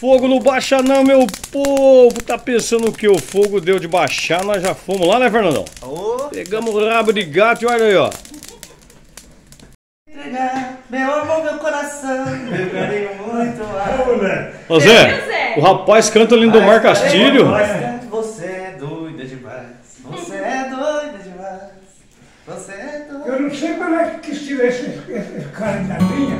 fogo não baixa não, meu povo. Tá pensando que o fogo deu de baixar, nós já fomos lá, né, Fernandão? Oh. Pegamos o rabo de gato e olha aí, ó. Entregar meu amor, meu coração, meu carinho muito alto. Ô Zé, o rapaz canta Lindomar Castilho. Você é doida demais. Você é doida demais. Você é doida. Eu não sei como é que estilo esse cara da linha.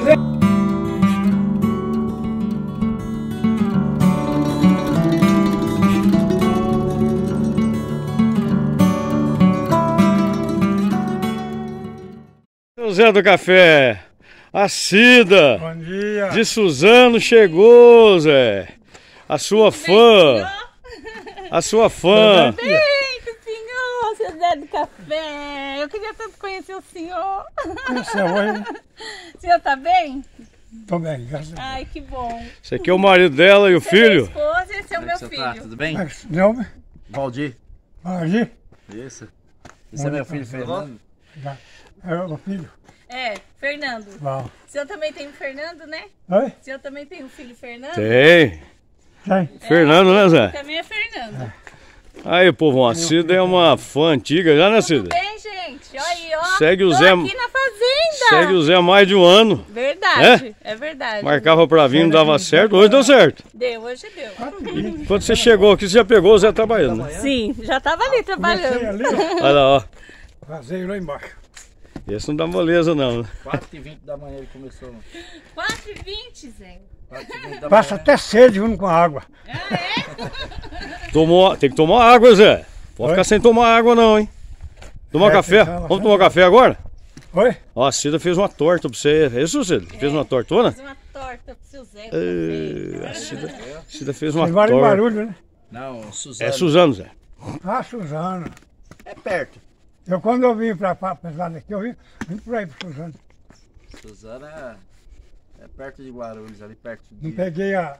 Zé do Café, a Cida Bom dia. de Suzano chegou, Zé. A sua fã. A sua fã. Bem, senhor, seu Zé do Café. Eu queria tanto conhecer o senhor. Conheceu hoje? O senhor tá bem? Tô bem, graças a Deus. Ai, que bom. Esse aqui é o marido dela e o Esse é minha filho. esposa e esse é o meu Você filho. tá? Tudo bem? Não, Valdir. Valdir? Isso. Esse é meu filho Fernando. Já. É o filho. É, Fernando. Val. O senhor também tem um Fernando, né? Oi? O senhor também tem um filho Fernando? Tem. Tem. Fernando, né, Zé? Também é Fernando. Aí, povo, a Cida é uma fã antiga já, né, Tudo Cida? bem, gente? Olha aí, ó. Segue o Tô Zé- aqui na fazenda. Segue o Zé há mais de um ano. Verdade, é verdade. Marcava pra vir, não dava certo. Hoje deu certo. Deu, hoje deu. Quando você chegou aqui, você já pegou o Zé trabalhando, né? Sim, já tava ali Comecei trabalhando. ali, ó. Olha lá, ó. Vazei lá embaixo. Esse não dá moleza, não, né? 4h20 da manhã ele começou. 4h20, Zé. 4h20 da Passa manhã. até sede junto com a água. Ah, é? Tem que tomar água, Zé. Pode Oi? ficar sem tomar água, não, hein? Tomar É, café? tem que Vamos tomar café agora? Oi? Ó, a Cida fez uma torta pra você. É isso, Cida? Fez uma tortona? Fiz uma torta pro seu Zé. A Cida fez uma Tem vários torta. barulhos, né? Não, Suzano. É Suzano, Zé. Ah, Suzano. É perto. Eu quando eu vim pra pesar daqui, eu vim por aí pro Suzano. Suzano é perto de Guarulhos, ali perto de... Não peguei a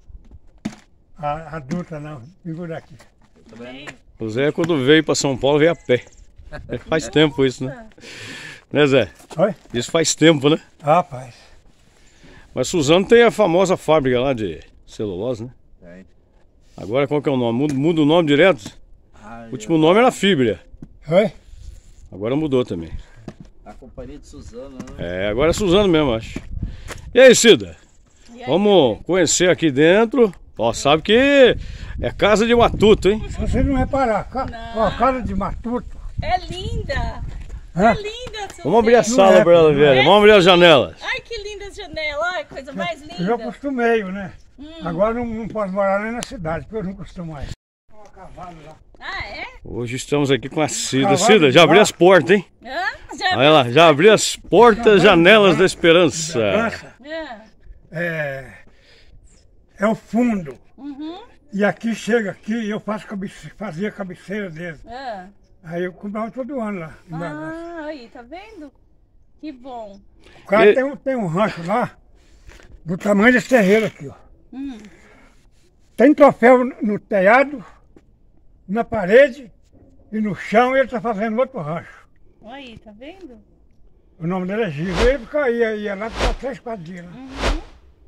Dutra, não. Vim por aqui. Também. O Zé, quando veio pra São Paulo, veio a pé. Faz tempo isso, né? Né, Zé? Oi? Isso faz tempo, né? Rapaz. Mas Suzano tem a famosa fábrica lá de celulose, né? Tem. Agora qual que é o nome? Muda o nome direto? Ah, O último nome era Fibria. Oi? Agora mudou também. a companhia de Suzano, né? É, agora é Suzano mesmo, acho. E aí, Cida? E aí, Vamos conhecer aqui dentro. Ó, sabe que é casa de matuto, hein? Se você não reparar, ó, a cara de matuto. É linda! Hã? É linda, seu Vamos abrir a Zé. sala é, pra ela não ver. é. Vamos abrir as janelas. Ai, que linda as janelas. Ai, coisa mais Eu já linda. acostumei, né? Agora não posso morar nem na cidade, porque eu não costumo mais. Ó, a cavalo lá. Ah, é? Hoje estamos aqui com a Cida. Cavalo Cida, de já abri barro. as portas, hein? Hã? Já Olha lá, já abri as portas, janelas da esperança. Dança Ah, é o fundo. uhum. E aqui chega aqui e eu fazia cabeceira dele. Ah. Aí eu comprava todo ano lá. em Bragança. Ah, aí, tá vendo? Que bom. O cara E- tem um rancho lá, do tamanho desse terreiro aqui, ó. Tem troféu no telhado, na parede e no chão, e ele tá fazendo outro rancho. Aí, tá vendo? O nome dele é Gil. Ele ia lá para 3-4 dias. Né?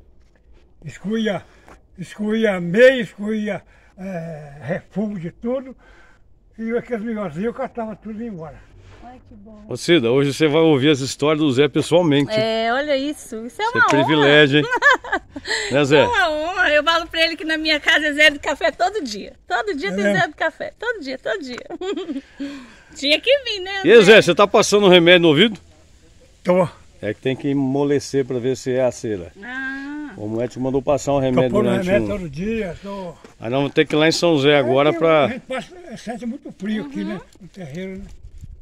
Excluía meia, excluía refúgio de tudo. E aqueles milhõezinhos eu catava tudo e ia embora. Ai, que bom. Ô Cida, hoje você vai ouvir as histórias do Zé pessoalmente. É, olha isso. Isso é Isso uma é privilégio, hein? Né, honra. Zé? É uma honra. Eu falo pra ele que na minha casa é Zé do Café todo dia. Todo dia tem mesmo? Zé do Café. Todo dia, todo dia. Tinha que vir, né? E aí, Zé, você tá passando um remédio no ouvido? Tô É que tem que amolecer pra ver se é a cera. Ah, O médico mandou passar um Tô remédio pondo durante remédio um... todo dia. Tô... Aí nós vamos ter que ir lá em São Zé agora A pra... gente sente muito frio aqui, né? No terreiro, né?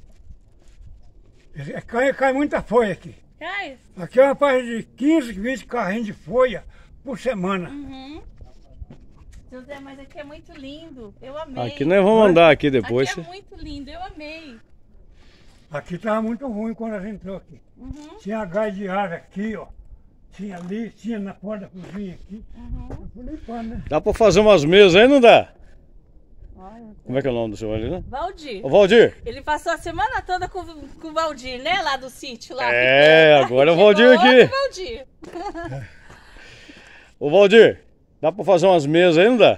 Cai muita folha aqui. cai. Aqui é uma parte de 15, 20 carrinhos de folha por semana. Seu Zé, mas aqui é muito lindo. Eu amei. Aqui nós vamos andar aqui depois. Aqui é muito lindo, eu amei. Aqui estava muito ruim quando a gente entrou aqui. Tinha gás de ar aqui, ó. Tinha ali, tinha na porta da cozinha aqui. Eu fui limpando, né? Dá pra fazer umas mesas aí, não dá? Olha. Como é que é o nome do seu ali, né? Valdir. Ô, Valdir! Ele passou a semana toda com o Valdir, né? Lá do sítio. Lá, É, ficando. agora é o Chegou Valdir aqui. outro Valdir. Ô, Valdir, Dá pra fazer umas mesas aí, não dá?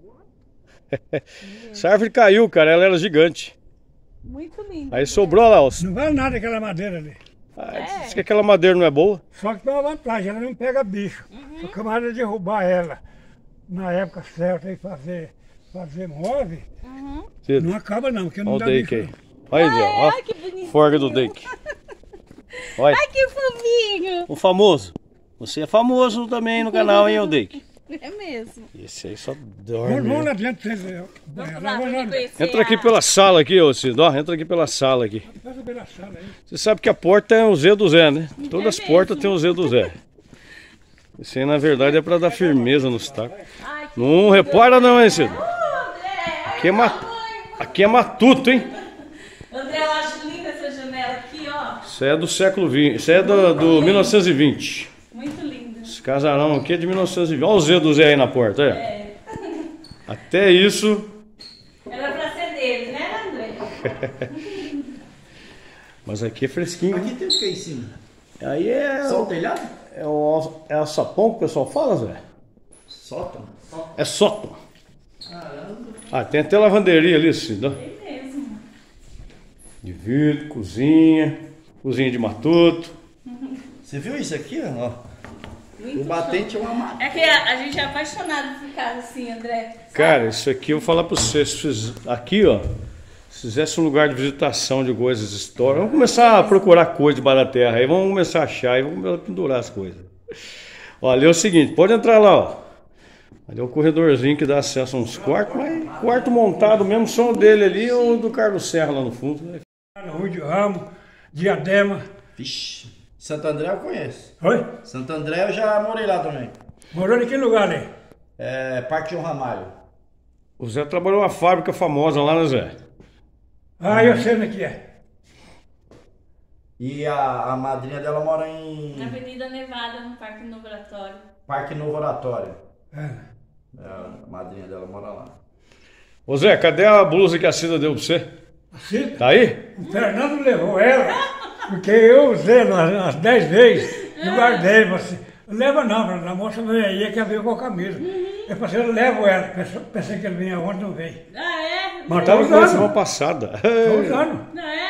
Essa árvore caiu, cara, ela era gigante. Muito lindo. Aí sobrou lá, ó. Não vale nada aquela madeira ali. Diz que aquela madeira não é boa. Só que tem uma vantagem, ela não pega bicho. Se o camarada derrubar ela na época certa e fazer move, não acaba não, porque não Olha o dá Dake bicho. aí. Olha aí, ó. Ai, que bonitinho. Forga do Dake. Olha. Ai, que fofinho. O famoso. Você é famoso também no canal, hein, o Dake? É mesmo. Esse aí só Vamos dorme. lá dentro, vocês verem. Vamos lá, pra me conhecer. Entra aqui pela sala aqui, ô Cido. Ó, entra aqui pela sala aqui. Passa pela sala aí. Você sabe que a porta é o Z do Zé, né? Todas as mesmo. portas tem o Z do Zé. Isso aí, na verdade, é pra dar firmeza nos tacos. Ai, que Não repara não, hein, Cido? André, Aqui é matuto, hein? André, eu acho linda essa janela aqui, ó. Isso é do século XX. Isso é do 1920. Muito linda. Esse casarão aqui é de 1920. Olha o Z do Zé aí na porta, é. Até isso. Era pra ser dele, né, André? Mas aqui é fresquinho. Aqui tem o que aí em cima? Aí é. Só o telhado? É o alçapão que o pessoal fala, Zé? Sótão? É sótão. Ah, tem até lavanderia ali, Cido. É mesmo. De vidro, cozinha de matuto. Você viu isso aqui, ó? O batente é uma máquina. É que a gente é apaixonado por casa assim, André. Cara, isso aqui eu vou falar pra vocês. Aqui, ó. Se fizesse um lugar de visitação de coisas históricas, vamos começar a procurar coisas debaixo da terra. Aí vamos começar a achar e vamos pendurar as coisas. Olha, é o seguinte, pode entrar lá, ó. Ali é o corredorzinho que dá acesso a uns quartos, mas quarto montado mesmo, só o dele ali ou do Carlos Serra lá no fundo. Rui de Ramos, Diadema. Vixe. Santo André eu conheço. Oi? Santo André eu já morei lá também. Morou em que lugar ali? É, Parque João Ramalho. O Zé trabalhou numa fábrica famosa lá, né, Zé? Ah, eu sei onde é que é. E a madrinha dela mora Na em Avenida Nevada, no Parque Novo Oratório. Parque Novo Oratório. É. É, a madrinha dela mora lá. Ô Zé, cadê a blusa que a Cida deu pra você? Assim, Tá aí? o Fernando levou ela, porque eu usei umas 10 vezes e guardei. Você, leva não, a moça veio aí que veio com a camisa. Eu falei, eu levo ela. Pensei que ele vinha ontem, não veio. Ah, é? Mas Tava tô com a semana usando. passada. Tô usando. Não é?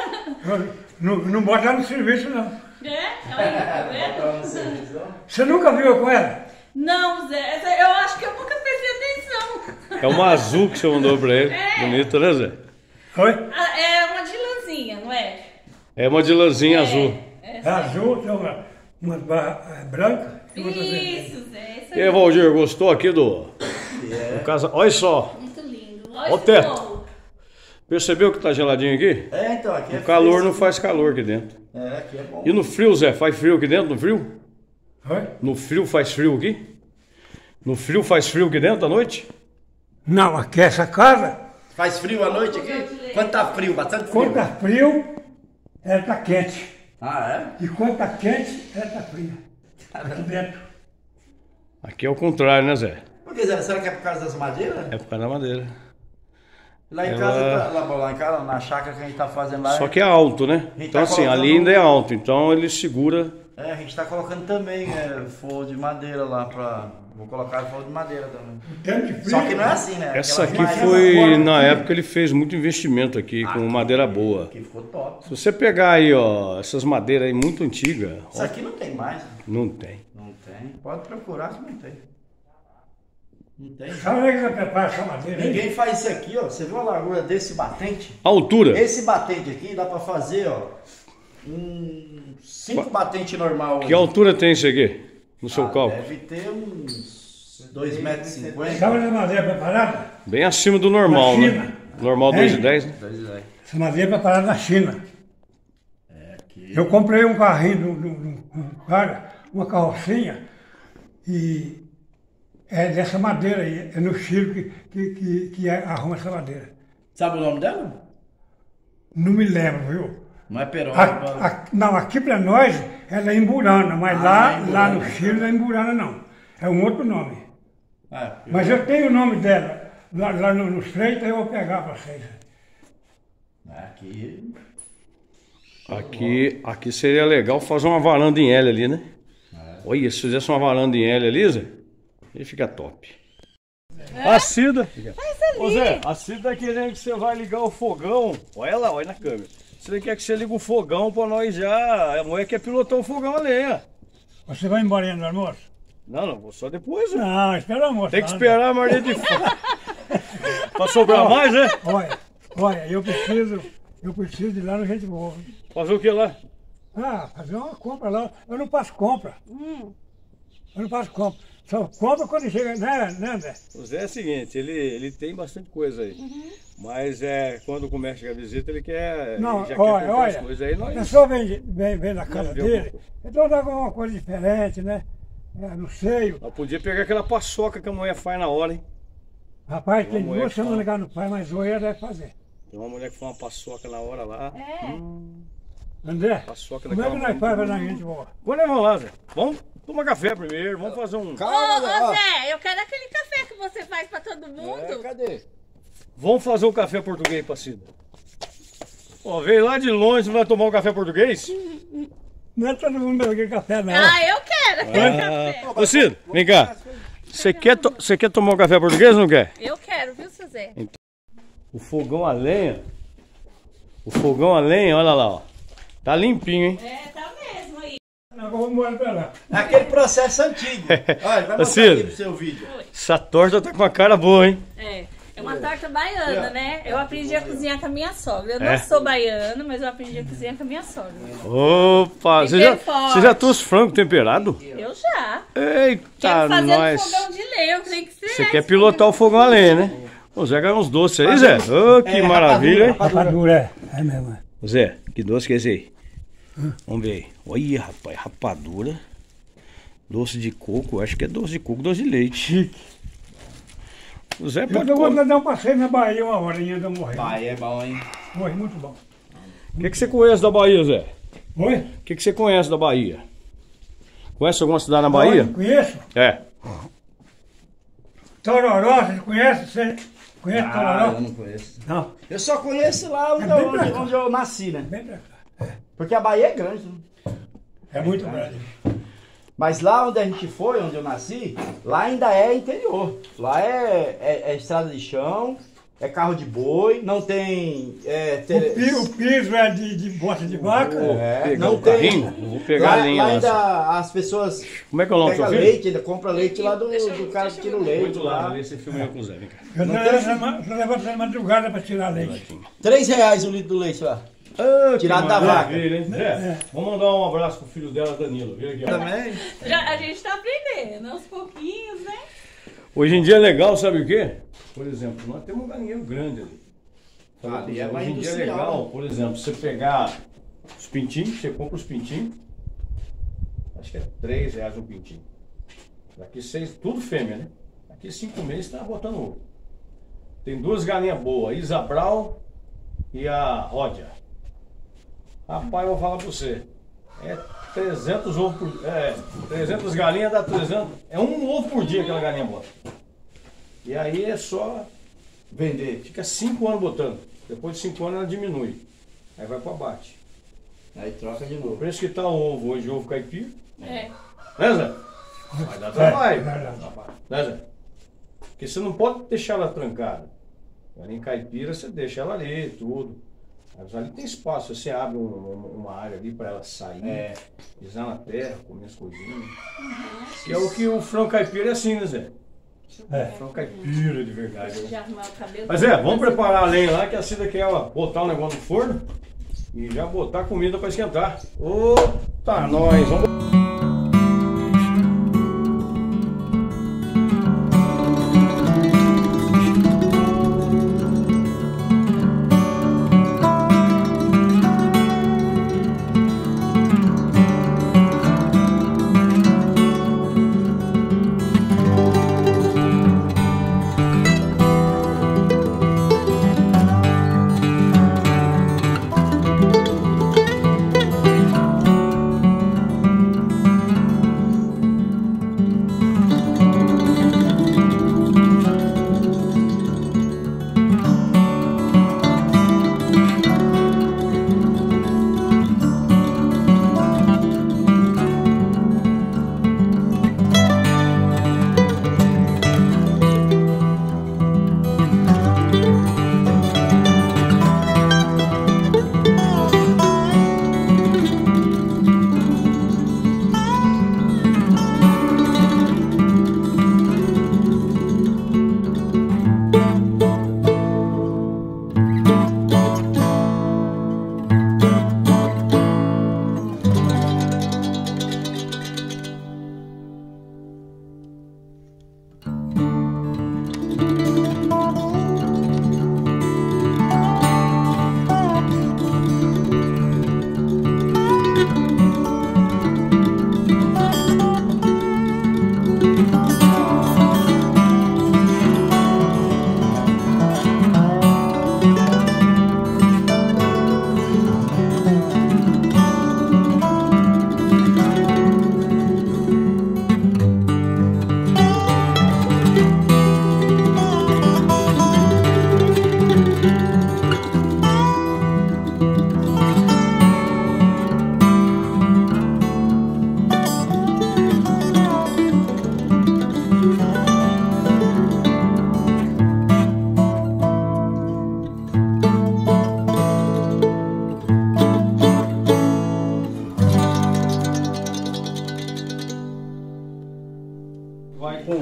Não bota ela no serviço, não. É? Olha aí, tá vendo? Você nunca viu eu com ela? Não, Zé, eu acho que eu nunca prestei atenção. É uma azul que você mandou pra ele. Bonita, né, Zé? Oi? Ah, é uma de lãzinha, não é? É uma de lãzinha azul. É azul, tem uma barra branca e outra vermelha. Isso, Zé, isso E aí, Valdir, gostou aqui do casa? Olha só, muito lindo. Ó o Olha teto. esse bolo. percebeu que tá geladinho aqui? É, então, aqui é O calor fresco. não faz calor aqui dentro. É, aqui é bom. E no frio, Zé, faz frio aqui dentro, no frio? Oi? No frio faz frio aqui? No frio faz frio aqui dentro à noite? Não, aqui essa casa, Faz frio à noite aqui? Quando tá frio? Bastante frio? quando tá frio, ela tá quente. Ah, E quando tá quente, ela tá fria. Aqui dentro. Aqui é o contrário, né, Zé? é? Por que, Zé? Será que é por causa das madeiras? É por causa da madeira. Lá em Ela- casa, lá em casa, na chácara que a gente tá fazendo lá. Só que é alto, né? A gente Então tá assim, colocando- ali ainda é alto, então ele segura. É, a gente tá colocando também forro de madeira lá pra. Vou colocar forro de madeira também. Tempo de frio. Só que não é assim, né? Essa aqui Aquelas foi, madeiras na época ele fez muito investimento aqui com madeira boa. que ficou top. Se você pegar aí, ó, essas madeiras aí muito antigas, Isso aqui não tem mais. não tem. Não tem. Pode procurar se não tem. Não tem. Sabe onde é que você prepara essa madeira aí? Ninguém faz isso aqui, ó. Você viu a largura desse batente? A altura, Esse batente aqui dá pra fazer, ó, 5 batentes normal. que altura tem isso aqui, no seu Ah, cálculo? deve ter uns 2,50 m. Sabe onde é a madeira preparada? Bem acima do normal, Na né? China. Normal É. 2,10, né? Essa madeira é preparada na China. Eu comprei um carrinho de um cara, uma carrocinha, e é dessa madeira aí, é no Chile que arruma essa madeira. Sabe o nome dela? Não me lembro, viu? Não é Perón. Não, aqui pra nós ela é Imburana, mas Ah, é lá no Imburana. Chile não é Imburana não. É um outro nome. É, Mas eu tenho o nome dela. Lá no Estreito eu vou pegar pra vocês. aqui. Aqui seria legal fazer uma varanda em L ali, né? Olha, se fizesse uma varanda em L ali, Zé, Ele fica top. A Cida. Faz ali. Ô Zé, a Cida tá querendo que você vai ligar o fogão. Olha lá, olha na câmera. Você quer que você ligue o fogão pra nós já. A mulher quer pilotar o fogão a lenha. Você vai embora ainda no almoço? Não, vou só depois, né? Não, espera o almoço. Tem que esperar a Maria de fogo. Pra sobrar mais, né? Olha, eu preciso de ir lá no Gente Boa. Fazer o que lá? Ah, fazer uma compra lá. Eu não faço compra. Eu não faço compra. Só compra quando chega, né, André? O Zé é o seguinte, ele tem bastante coisa aí. Mas quando começa a visita, ele quer. Não, ele já quer comprar olha, as coisas aí. a pessoa vem na casa ver dele, então dá alguma coisa diferente, né? No seio. Eu podia pegar aquela paçoca que a mulher faz na hora, hein? Rapaz, tem Uma mulher 2 que semanas fala. que não faz, mas hoje ela deve fazer. Tem uma mulher que faz uma paçoca na hora lá. André, Paçoca como é que daquela nós fazemos na Gente Boa? Quando nós vamos lá, Zé? Vamos tomar café primeiro, vamos fazer um. Ô, Zé, eu quero aquele café que você faz pra todo mundo. Cadê? Vamos fazer o café português pra Cida. Ó, veio lá de longe, não vai tomar um café português? Não é todo mundo bebe café, não. Ah, eu quero aquele café. Ô Cida, vem cá. Você quer tomar um café português ou não quer? Eu quero, viu, seu Zé? O fogão a lenha. O fogão a lenha, olha lá, ó. Tá limpinho, hein? É, tá mesmo aí. Agora vamos embora pra lá. Aquele processo antigo. Olha, vai mostrar Cida. aqui pro seu vídeo. Essa torta tá com a cara boa, hein? É uma torta baiana, né? Eu aprendi a cozinhar com a minha sogra. Eu não É? sou baiana, mas eu aprendi a cozinhar com a minha sogra. Opa, Tempero forte. você já trouxe frango temperado? Eu já. Eita, Quero fazer no nós. fogão de lenha, eu tenho que ser. Você quer pilotar o fogão a lenha, né? O Zé ganhou uns doces aí, Zé. Ô, que maravilha, hein? Rapadura, é mesmo. Ô, Zé, que doce que é esse aí? Vamos ver aí. Olha, rapaz, rapadura. Doce de coco, acho que é doce de coco, doce de leite. O Zé pode Eu vou comer. dar um passeio na Bahia uma hora ainda eu morrer. Vai, é bom, hein? Morri muito bom. O que você conhece da Bahia, Zé? Oi? O que você conhece da Bahia? Conhece alguma cidade na Bahia? Onde? Conheço. É. Tororó, você conhece? Você conhece Eu Tororó? não conheço. Não. Eu só conheço lá É bem pra cá. onde eu nasci, né? Vem pra cá. Porque a Bahia é grande, né? É muito grande. Mas lá onde a gente foi, onde eu nasci, lá ainda é interior. Lá é estrada de chão, é carro de boi, não tem... O piso é de bosta de vaca. Pegar não o tem. carrinho? Eu vou pegar Lá, a lenha lá lá. ainda as pessoas Como é que é o nome do pegam seu filho? leite, ainda compra leite lá do cara que tira o leite. Muito lá, Lá. vê esse filme aí com o Zé, vem cá. Eu tô levando na madrugada para tirar leite. R$3 o litro do leite lá. Tirado da vaca. Maravilha, hein? Zé, vamos mandar um abraço pro filho dela, Danilo. Vem aqui, ó. Também. A gente tá aprendendo, aos pouquinhos, né? Hoje em dia é legal, sabe o quê? Por exemplo, nós temos um galinheiro grande ali. Ali é mais Hoje em dia é industrial, legal, né? por exemplo, você pegar os pintinhos, você compra os pintinhos, acho que é R$3 um pintinho. Daqui 6, tudo fêmea, né? Daqui 5 meses tá botando ovo. Tem 2 galinhas boas, a Isabral e a Ródia. Rapaz, eu vou falar pra você. É 300 ovos por 300 galinhas dá 300. É um ovo por dia que aquela galinha bota. E aí é só Vender. fica 5 anos botando. Depois de 5 anos ela diminui. Aí vai pro abate. Aí troca de O novo. preço que tá o ovo hoje, ovo caipira. É. Né, Zé? Vai dar trabalho. verdade. Né, Zé? Porque você não pode deixar ela trancada. Galinha caipira, você deixa ela ali, tudo. Mas ali tem espaço, você abre uma área ali para ela sair, pisar na terra, comer as coisinhas. Que é o que o frango caipira é assim, né, Zé? Frango caipira de verdade. Já arrumar o cabelo. Mas vamos preparar a lenha lá, que a Cida quer botar o negócio no forno e já botar a comida para esquentar. Tá, nós vamos.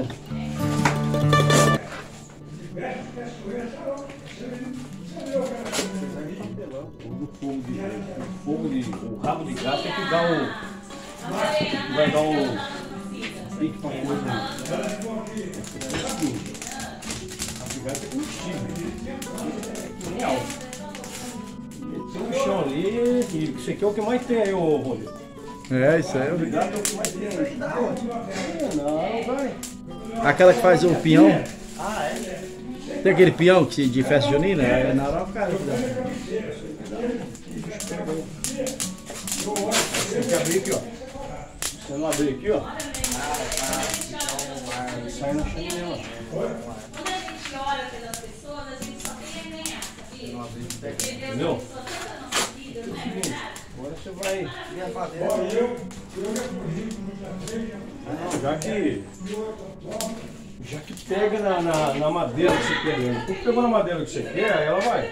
né? O rabo de gato é que dá vai dar um pique pra coisa. O rabo de gato é combustível. Tem um chão ali, isso aqui é o que mais tem aí, ô Rodrigo. É, isso aí. O rabo de gato é o que mais tem aí. Não, vai. Aquela que faz o pinhão. Ah, é? Tem aquele pinhão que de festa junina? É na hora, cara. Tem que abrir aqui, ó. Se você não abrir aqui, ó. Sai na chaminé, ó. Quando a gente ora pelas pessoas, a gente só tem a ganhar, sabia? Entendeu? Agora Agora você vai. Já que pega na madeira que você quer, né? Tu pegou na madeira que você quer, aí ela vai.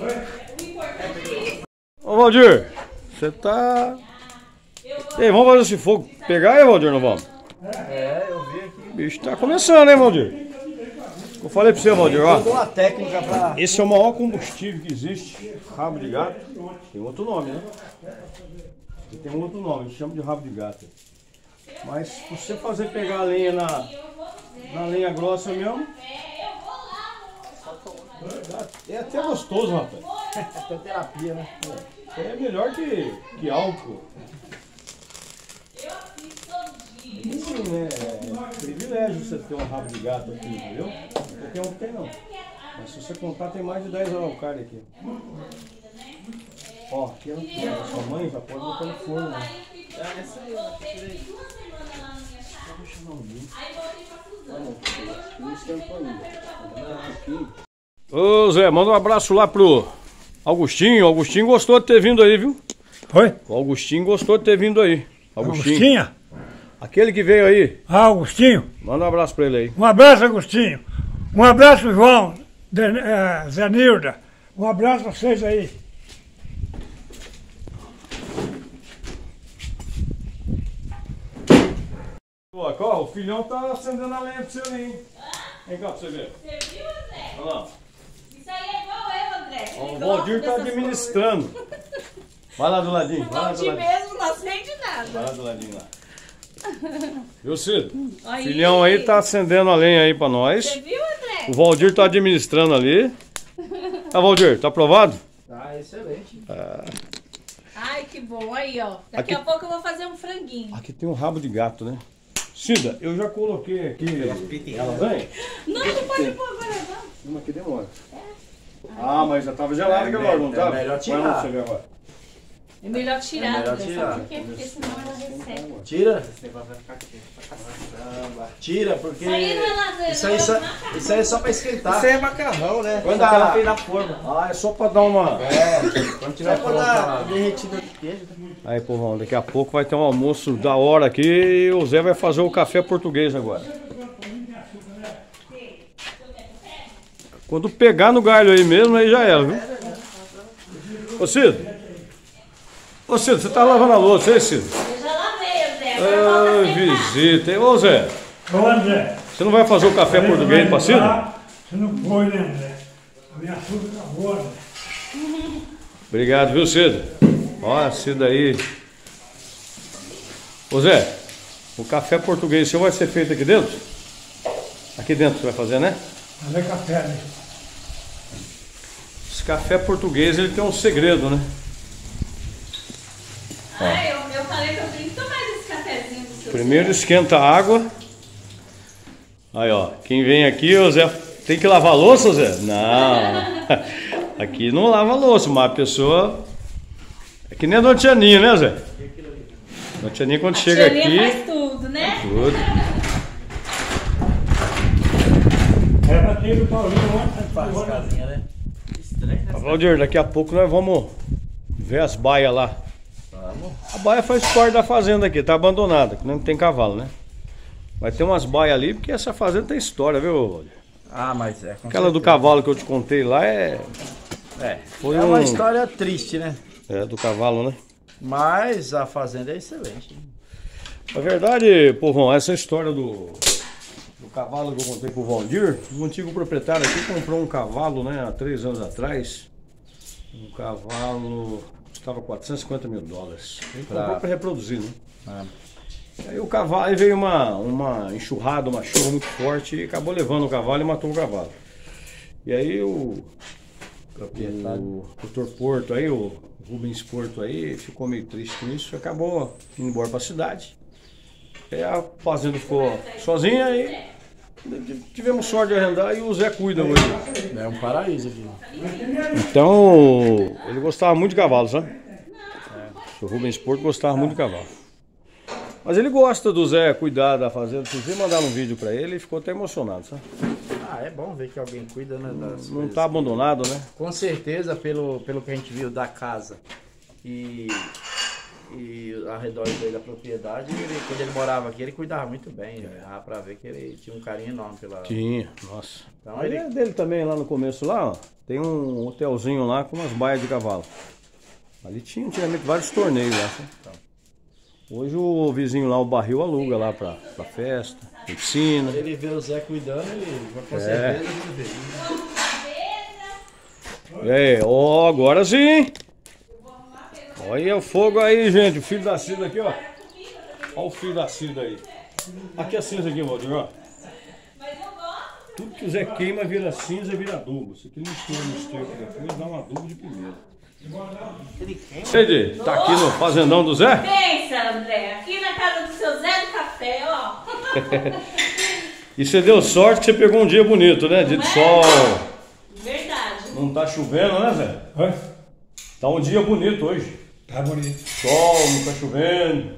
Ô Valdir, você tá. Ei, vamos fazer esse fogo pegar aí, Valdir, não vamos? É, eu vi aqui. O bicho tá começando, hein, Valdir? Eu falei pra você, Valdir, ó. Tem uma técnica pra. Esse é o maior combustível que existe, rabo de gato. Tem outro nome, né? E tem um outro nome, a gente chama de rabo de gato. Mas se você fazer pegar a lenha na lenha grossa mesmo, é até gostoso, rapaz. Até terapia, né? É melhor que álcool. Sim, né? É privilégio você ter um rabo de gato aqui, entendeu? Qualquer um tem não. Mas se você contar, tem mais de 10 araucárias aqui. Ó, aqui é a sua mãe já pode botar no forno, né? Ô Zé, manda um abraço lá pro Augustinho. O Augustinho gostou de ter vindo aí, viu? Oi? O Augustinho gostou de ter vindo aí. Agostinho? Aquele que veio aí. Ah, Agostinho. Manda um abraço pra ele aí. Um abraço, Agostinho. Um abraço, João. Zé Nilda. Um abraço pra vocês aí. Ó, o filhão tá acendendo a lenha pra você ali, hein? Vem cá pra você ver. Você viu, André? Olha lá. Isso aí é igual eu, André. Ó, Ele o gosta Valdir tá dessas administrando. Vai lá do ladinho. coisas. O Vai lá do Valdir ladinho. mesmo não acende Vai nada. lá do ladinho lá. Viu, Cid? Aí. Filhão aí tá acendendo a lenha aí pra nós. Você viu, André? O Valdir tá administrando ali. Ah, Valdir, tá aprovado? Tá excelente. Ai, que bom. Aí, ó. Daqui Aqui- a pouco eu vou fazer um franguinho. Aqui tem um rabo de gato, né? Cida, eu já coloquei aqui. Ela vem? Não, não pode pôr agora, não. Uma aqui demora. Ah, mas já tava gelado aquela hora, não tava? melhor tirar. Vai lá pra você ver agora. É melhor tirar, É melhor André. tirar. Sabe por quê? Porque senão ela resseca. Tira. Caramba. Tira, porque. Isso aí não é lasanha, Isso aí, isso aí é só pra esquentar. Isso aí é macarrão, né? Quando Só que ela a- fez na forma. Ah, é só pra dar uma. Quando Só tiver pra pronto. dar derretida de queijo. Aí, povão, daqui a pouco vai ter um almoço da hora aqui e o Zé vai fazer o café português agora. Quando pegar no galho aí mesmo, aí já era, viu? Ô Cido, você tá lavando a louça, hein, Cido? Eu já lavei, André. Agora falta Ai, secar. visita, hein? Ô Zé, Ô, André. você não vai fazer o café português pra Cido? Você não foi, né, André? A minha açúcar acabou, André. Obrigado, viu, Cido? Olha, Cido aí. Ô Zé, o café português seu vai ser feito aqui dentro? Aqui dentro você vai fazer, né? Fazer café, né? Esse café português, ele tem um segredo, né? Ah, eu falei que eu tenho que tomar esse cafezinho do seu. Primeiro esquenta a água. Aí, ó. Quem vem aqui, o Zé... Tem que lavar a louça, Zé? Não. Aqui não lava a louça, mas a pessoa... É que nem a Dona Tianinha, né, Zé? Dona Tianinha, quando chega Tianinha aqui... faz tudo, né? Tudo. Era pra ter do Paulinho ontem. Faz casinha, né? Estranho, né? Valdir, daqui a pouco nós vamos ver as baias lá. A baia faz parte da fazenda aqui, tá abandonada, que não tem cavalo, né? Vai ter umas baias ali, porque essa fazenda tem história, viu, Valdir? Ah, mas é. com Aquela do certeza. cavalo que eu te contei lá é... Foi É uma história triste, né? É, do cavalo, né? Mas a fazenda é excelente. Na verdade, povão, essa história do cavalo que eu contei pro Valdir, um antigo proprietário aqui comprou um cavalo, né, há 3 anos atrás. Um cavalo custava $450 mil. Ele comprou para reproduzir, né? Aí o cavalo, aí veio uma enxurrada, uma chuva muito forte e acabou levando o cavalo e matou o cavalo. E aí o doutor Porto aí, o Rubens Porto aí, ficou meio triste com isso e acabou indo embora para a cidade. Aí a fazenda ficou sozinha e tivemos sorte de arrendar e o Zé cuida hoje. É um paraíso aqui. Então, ele gostava muito de cavalo, sabe? O Rubens Porto gostava muito de cavalo. Mas ele gosta do Zé cuidar da fazenda. Se mandar um vídeo pra ele, ele ficou até emocionado, sabe? Ah, é bom ver que alguém cuida, né? Não tá abandonado, né? Com certeza, pelo que a gente viu da casa e ao redor da propriedade, quando ele morava aqui, ele cuidava muito bem. Dava pra ver que ele tinha um carinho enorme pela... Tinha, nossa. Então, Aí é dele também, lá no começo, lá, ó, tem um hotelzinho lá com umas baias de cavalo. Ali tinha antigamente vários torneios lá, sabe? Hoje o vizinho lá, o barril, aluga lá pra festa, piscina. Ele vê o Zé cuidando, ele com certeza ele vê. E aí, ó, agora sim! Olha o fogo aí, gente. O filho da Cida aqui, ó. Olha o filho da Cida aí. Aqui a cinza aqui, Valdir, ó. Tudo que o Zé queima vira cinza, vira adubo. Isso aqui mistura aqui depois, dá um adubo de primeiro. Ed, tá aqui no fazendão do Zé? Pensa, André, aqui na casa do seu Zé do Café, ó. E você deu sorte que você pegou um dia bonito, né? Dia de sol. Verdade. Não tá chovendo, né, Zé? Oi? Tá um dia bonito hoje. Tá bonito. Sol, não tá chovendo.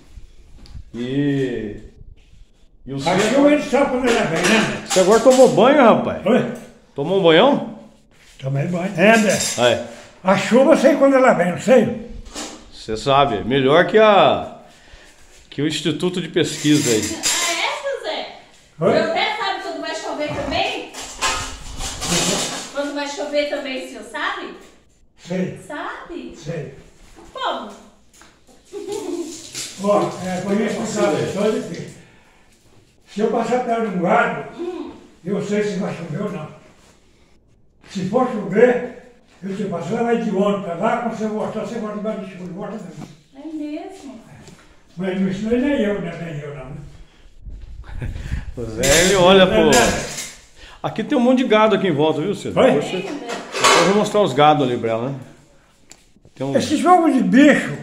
E o Zé... A chuva ele só quando ela vem, né? Você agora tomou banho, rapaz? Oi? Tomou um banhão? Tomei banho. É, André? Aí. A chuva eu sei quando ela vem, não sei. Você sabe, melhor que o Instituto de Pesquisa aí. Ah, é, seu Zé? Oi? Você até sabe quando vai chover também? Quando vai chover também, o senhor sabe? Sei, Sabe? sei. Como? Ó, conheço um cabeção de que se eu passar perto de um gado, eu sei se vai chover ou não. Se for chover, eu te passo, você vai de ônibus para lá, quando você voltar, você volta debaixo de chuva, volta também. É mesmo? Mas não ensinei nem eu, né? Nem eu não. O Zé, ele olha pro... Aqui tem um monte de gado aqui em volta, viu, Cid? Oi? Depois eu vou mostrar os gados ali pra ela, né? Tem um... Esse jogo de bicho,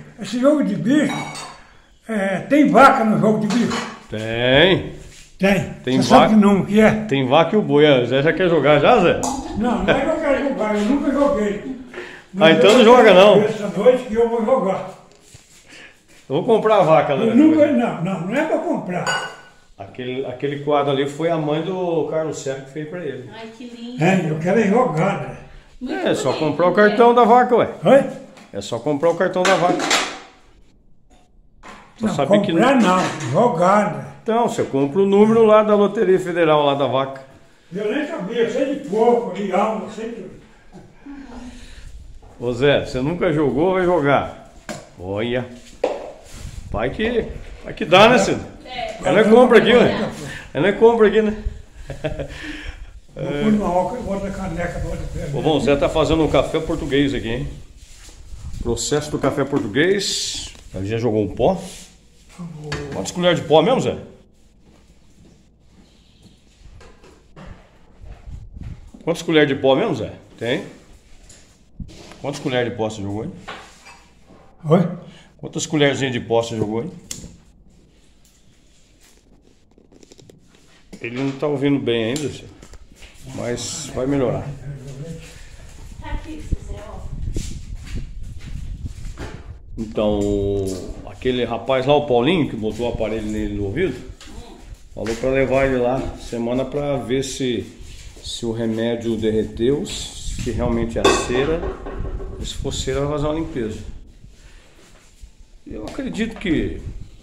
tem vaca no jogo de bicho? Tem. Tem. Tem Você sabe vaca. que não, que é? Tem vaca e o boi. O Zé já quer jogar já, Zé? Não, não é que eu quero jogar, eu nunca joguei. Então não joga, não. Essa noite que eu vou jogar. Eu vou comprar a vaca ali. Eu nunca, não é pra comprar. Aquele quadro ali foi a mãe do Carlos Serra que fez pra ele. Ai, que lindo. Eu quero é jogar, né? Muito É só bonito, comprar o né? cartão da vaca, ué. Oi? É só comprar o cartão da vaca. Só Não, sabe que comprar não, jogar, né? Então, você compra o número lá da Loteria Federal, lá da vaca. Eu nem sabia, sei de porco, de alma, sei de tudo. Ô Zé, você nunca jogou, vai jogar. Olha. Vai que dá, né, Cid? Ela é compra aqui, né? Ela é compra aqui, né? Vou pôr uma outra caneca do outro pé. Ô, bom, o Zé tá fazendo um café português aqui, hein? Processo do café português. Ele já jogou um pó? Quantas colheres de pó mesmo, Zé? Quantas colheres de pó mesmo, Zé? Tem? Quantas colheres de pó você jogou, hein? Oi? Quantas colherzinhas de pó você jogou, hein? Ele não tá ouvindo bem ainda, Zé. Mas vai melhorar. Tá aqui, seu Zé, ó. Então, aquele rapaz lá, o Paulinho, que botou o aparelho nele no ouvido, falou pra levar ele lá semana pra ver se o remédio derreteu, se realmente é a cera, e se for cera vai fazer uma limpeza. Eu acredito que...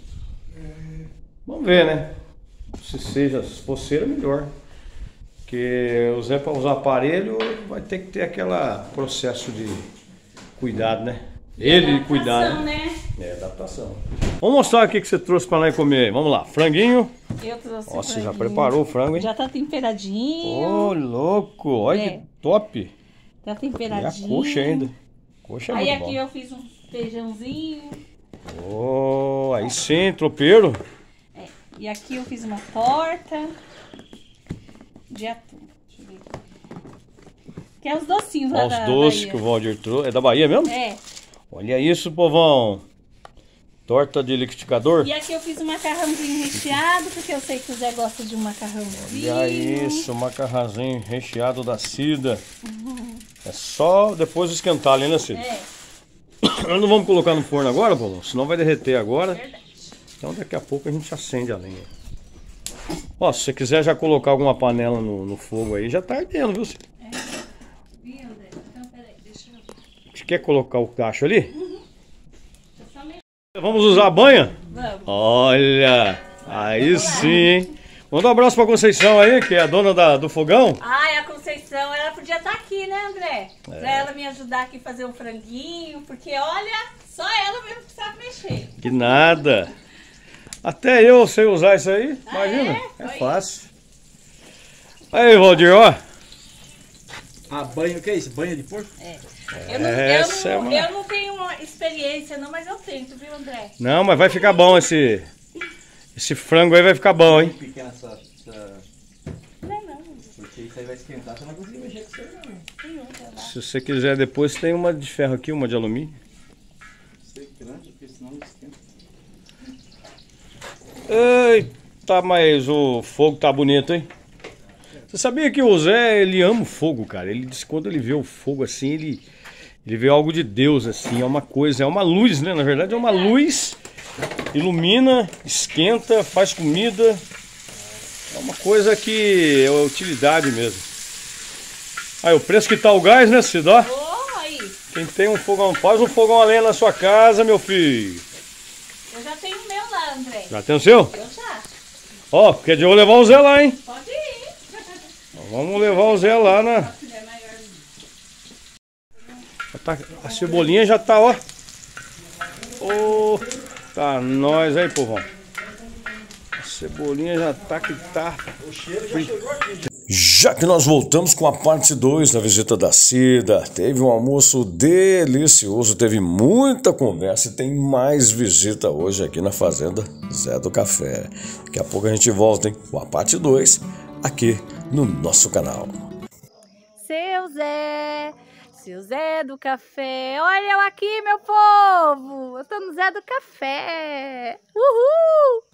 Vamos ver, né? Se for cera, melhor. Porque o Zé, para usar aparelho, vai ter que ter aquele processo de cuidado, né? Ele cuidar, Adaptação, né? né? É, adaptação. Vamos mostrar o que você trouxe pra nós comer. Vamos lá, franguinho. Eu trouxe Nossa, você já franguinho. preparou o frango, hein? Já tá temperadinho. Ô, louco, olha É. que top. Tá E a temperadinho. coxa ainda. Coxa é Aí muito aqui bom. eu fiz um feijãozinho. Oh, aí sim, tropeiro. E aqui eu fiz uma torta de atum. Deixa eu ver aqui. Que é os docinhos lá Olha da os doces Bahia. que o Valdir trouxe. É da Bahia mesmo? É. Olha isso, povão. Torta de liquidificador. E aqui eu fiz um macarrãozinho recheado, porque eu sei que o Zé gosta de um macarrãozinho. Olha isso, macarrãozinho recheado da Cida. É só depois esquentar ali, né, Cida? É, Nós não vamos colocar no forno agora, povão, senão vai derreter agora. verdade. Então daqui a pouco a gente acende a lenha. Ó, se você quiser já colocar alguma panela no fogo aí, já tá ardendo, viu, Cida? Viu, Zé? Então, peraí, deixa eu... Você quer colocar o cacho ali? Deixa eu só mexer. Vamos usar a banha? Vamos. Olha, aí sim, hein? Manda um abraço pra Conceição aí, que é a dona do fogão. Ai, a Conceição, ela podia estar aqui, né, André? Pra ela me ajudar aqui a fazer um franguinho, porque olha, só ela mesmo que sabe mexer. Que nada. Até eu sei usar isso aí, imagina. é? É Foi fácil. Aí, Valdir, ó. Ah, banho, o que é isso? Banho de porco? Essa é uma- eu não tenho uma experiência não, mas eu tento, viu, André? Não, mas vai ficar bom esse frango aí, vai ficar bom, hein? Pequena essa... Não, Porque isso aí vai esquentar, você não vai conseguir mexer com isso aí não. tem outra lá. Se você quiser depois, tem uma de ferro aqui, uma de alumínio. Isso aí grande, porque senão não esquenta. Eita, mas o fogo tá bonito, hein? Você sabia que o Zé, ele ama o fogo, cara? Ele diz que quando ele vê o fogo assim, ele vê algo de Deus, assim. É uma coisa, é uma luz, né? Na verdade, é uma luz. Ilumina, esquenta, faz comida. É uma coisa que é utilidade mesmo. Aí, o preço que tá o gás, né, Cid? Ó, Ô, aí, quem tem um fogão, faz um fogão a lenha na sua casa, meu filho. eu já tenho o meu lá, André. Já tem o seu? Eu já. Ó, porque de eu vou levar o Zé lá, hein? Pode ir. Vamos levar o Zé lá, né? A cebolinha já tá, ó. Ô, tá nós aí, povão. A cebolinha já tá que tá. O cheiro já chegou aqui. Já que nós voltamos com a parte 2 da visita da Cida, teve um almoço delicioso, teve muita conversa e tem mais visita hoje aqui na Fazenda Zé do Café. Daqui a pouco a gente volta, hein, com a parte 2 aqui no nosso canal. Seu Zé do Café, olha eu aqui, meu povo! Eu tô no Zé do Café! Uhul!